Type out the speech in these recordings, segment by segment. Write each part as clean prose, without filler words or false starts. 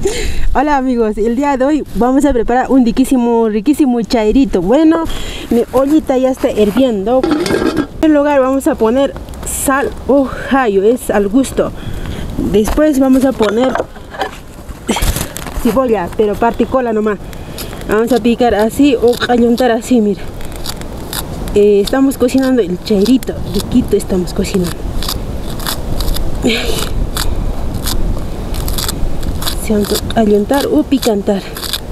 Hola amigos, el día de hoy vamos a preparar un riquísimo chairito. Bueno, mi ollita ya está hirviendo. En primer lugar vamos a poner sal o ajo, es al gusto. Después vamos a poner cebolla, pero particola nomás. Vamos a picar así o calentar así, mira. Estamos cocinando el chairito, riquito estamos cocinando. Se van a calentar o picantar.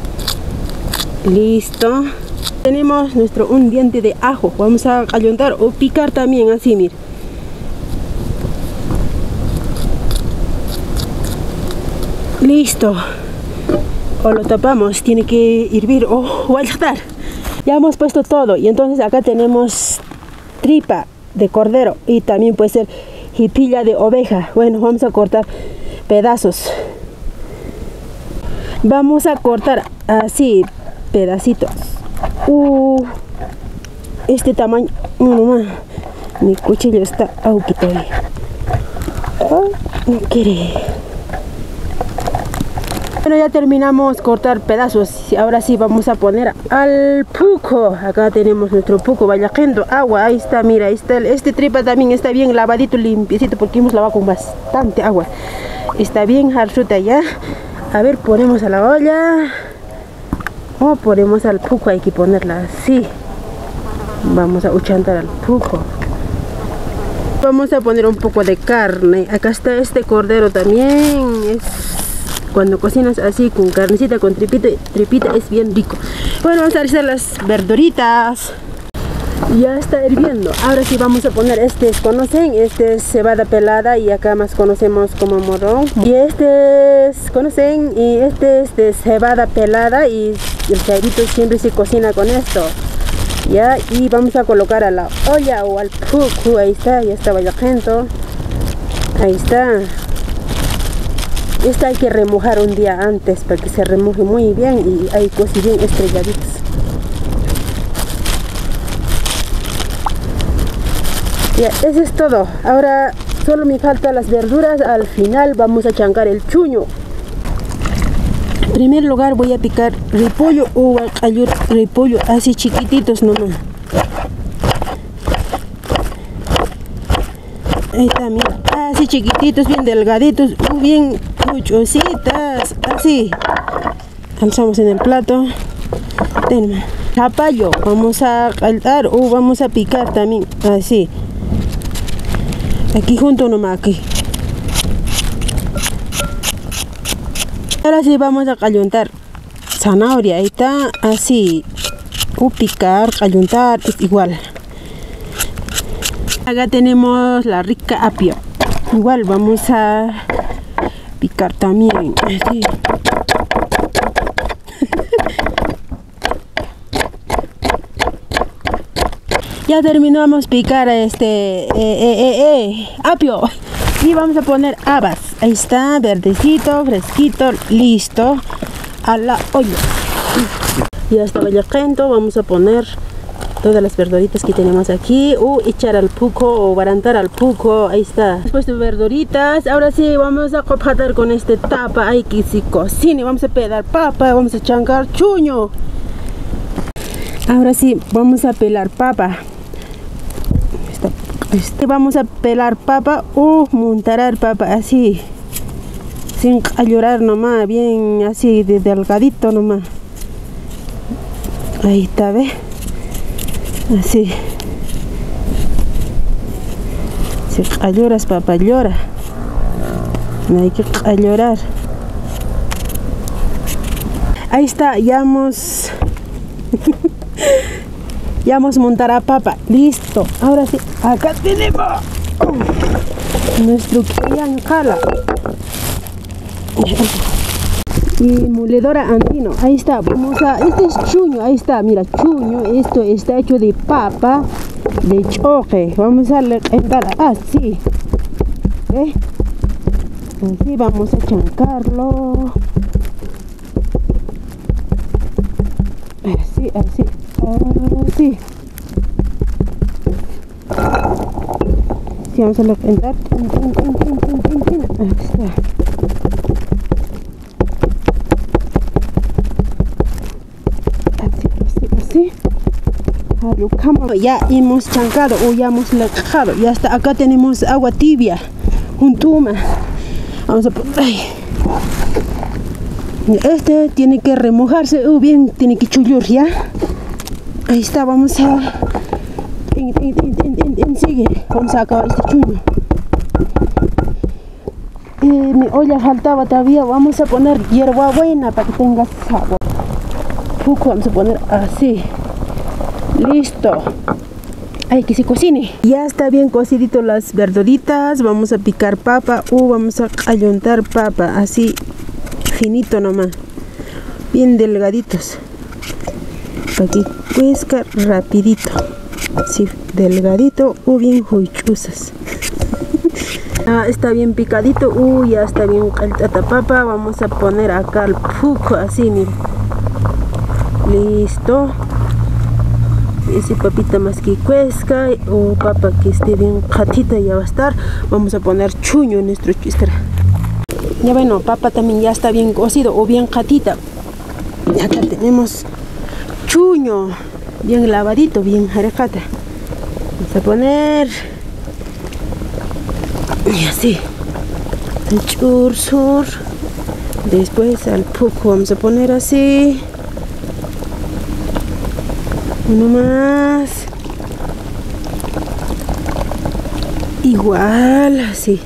Listo. Tenemos un diente de ajo. Vamos a calentar o picar también así, mira. Listo. O lo tapamos, tiene que hervir o guardar. Ya hemos puesto todo y entonces acá tenemos tripa de cordero y también puede ser jipilla de oveja. Bueno, vamos a cortar pedazos. Vamos a cortar así pedacitos. Este tamaño, nomás. Mi cuchillo está auquito ahí. No quiere. Bueno, ya terminamos cortar pedazos. Ahora sí vamos a poner al puco. Acá tenemos nuestro puco, vaya cayendo agua. Ahí está, mira, ahí está. Este tripa también está bien lavadito, limpiecito, porque hemos lavado con bastante agua. Está bien harsuta ya. A ver, ponemos a la olla. O ponemos al puco, hay que ponerla así. Vamos a uchantar al puco. Vamos a poner un poco de carne. Acá está este cordero también. Cuando cocinas así con carnecita, con tripita es bien rico. Bueno, vamos a hacer las verduritas. Ya está hirviendo. Ahora sí vamos a poner ¿conocen? Este es cebada pelada y acá más conocemos como morrón. Y ¿conocen? Y este es de cebada pelada y el chairito siempre se cocina con esto. Ya, y vamos a colocar a la olla o al puco. Ahí está, ya está vallajento. Ahí está. Esta hay que remojar un día antes para que se remoje muy bien y hay cosas bien estrelladitas. Ya, eso es todo. Ahora solo me faltan las verduras. Al final vamos a chancar el chuño. En primer lugar voy a picar repollo o repollo así chiquititos nomás. Ahí está, mira, así chiquititos, bien delgaditos, bien muchositas, así. Alzamos en el plato. Tenemos zapallo, vamos a caltar o vamos a picar también, así. Aquí junto nomás, aquí. Ahora sí vamos a calentar zanahoria, ahí está, así. O picar, calentar, es igual. Acá tenemos la rica apio. Igual vamos a picar también. Así. Ya terminamos picar apio. Y vamos a poner habas. Ahí está, verdecito, fresquito, listo. A la olla. Ya está vallajento. Vamos a poner todas las verduritas que tenemos aquí o echar al puco o barantar al puco. Ahí está. Después de verduritas, ahora sí vamos a copatar con tapa. Hay que se cocine. Vamos a pelar papa, vamos a chancar chuño. Ahora sí vamos a pelar papa. Vamos a pelar papa o montar papa así, sin llorar nomás, bien así de delgadito nomás. Ahí está, ¿ves? Así. Si lloras, papá, llora. No hay que llorar. Ahí está, ya hemos ya vamos a montar a papa. Listo. Ahora sí, acá tenemos nuestro quiancala y moledora andino. Ahí está. Vamos a, este es chuño. Ahí está, mira, chuño. Esto está hecho de papa de choque. Vamos a entrar así. ¿Ve? Así vamos a chancarlo. Así, así. Así. Sí, vamos a entrar. Ahí está. así. Ya hemos chancado o ya hemos lejado. Ya hasta acá tenemos agua tibia, un tuma. Vamos a poner. Ay. Este tiene que remojarse o bien tiene que chullir, ¿ya? Ahí está, vamos a. Sigue. Vamos a acabar este chuño. Mi olla faltaba todavía. Vamos a poner hierba buena para que tenga sabor. Poco vamos a poner así. Listo. Ay, que se cocine. Ya está bien cocidito las verduritas. Vamos a picar papa o vamos a ayuntar papa así finito nomás, bien delgaditos, para que cuezca rapidito, así delgadito o bien juchusas. Está bien picadito, ya está bien calentata papa. Vamos a poner acá el puco así, mira. Listo. Ese papita más que cuezca o papa que esté bien catita ya va a estar. Vamos a poner chuño en nuestro chistra. Ya bueno, papa también ya está bien cocido o bien catita. Y acá tenemos chuño bien lavadito, bien jaracata. Vamos a poner y así el chursur. Después al puco vamos a poner así. Uno más. Igual, así.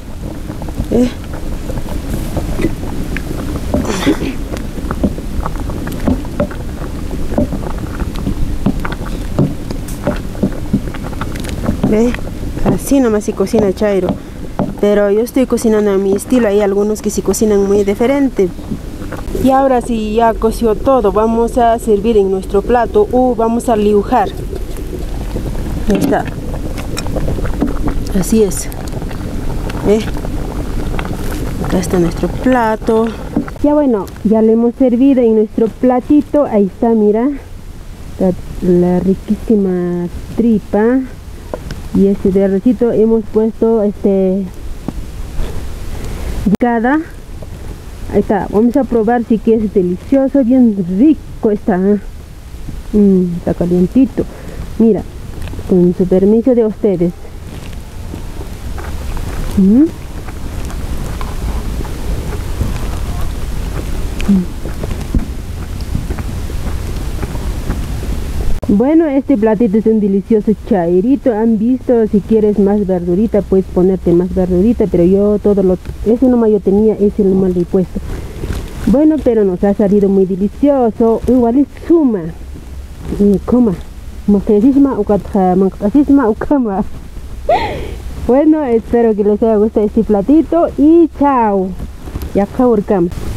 ¿Ve? Así nomás se cocina chairo. Pero yo estoy cocinando a mi estilo. Hay algunos que se cocinan muy diferente. Y ahora sí, ya coció todo, vamos a servir en nuestro plato o vamos a liujar. Ahí está. Así es. Acá está nuestro plato. Ya bueno, ya le hemos servido en nuestro platito. Ahí está, mira. La riquísima tripa. Y este de arrocito hemos puesto picada. Ahí está, vamos a probar si que es delicioso, bien rico está. Está calientito. Mira, con su permiso de ustedes. Bueno, este platito es un delicioso chairito. Han visto, si quieres más verdurita, puedes ponerte más verdurita, pero yo ese nomás yo tenía, ese nomás le he puesto. Bueno, pero nos ha salido muy delicioso. Igual es suma. Coma. Bueno, espero que les haya gustado este platito y chao. Ya acabó el cama.